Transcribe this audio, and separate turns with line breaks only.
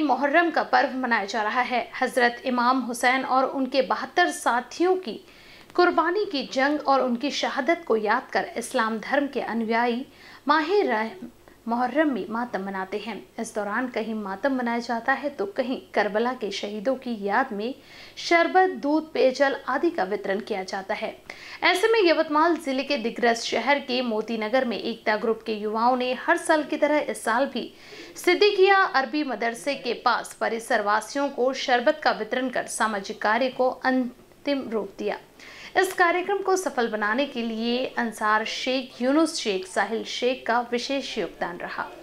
मुहर्रम का पर्व मनाया जा रहा है। हजरत इमाम हुसैन और उनके 72 साथियों की कुर्बानी की जंग और उनकी शहादत को याद कर इस्लाम धर्म के अनुयायी माह मुहर्रम में मातम मनाते हैं। इस दौरान कहीं मातम मनाया जाता है तो कहीं करबला के शहीदों की याद में शरबत, दूध, पेयजल आदि का वितरण किया जाता है। ऐसे में यवतमाल जिले के दिग्रस शहर के मोती नगर में एकता ग्रुप के युवाओं ने हर साल की तरह इस साल भी सिद्दीकिया अरबी मदरसे के पास परिसर वासियों को शरबत का वितरण कर सामाजिक कार्य को अंतिम रूप दिया। इस कार्यक्रम को सफल बनाने के लिए अंसार शेख, यूनुस शेख, साहिल शेख का विशेष योगदान रहा।